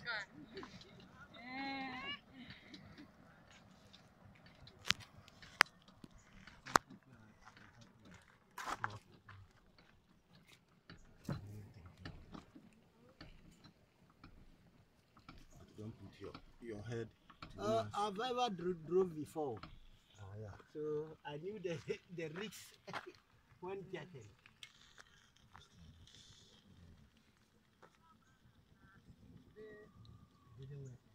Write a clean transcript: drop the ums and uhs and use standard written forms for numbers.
Don't put your head. I've ever drove before, Yeah. so I knew the risks when getting. Didn't work.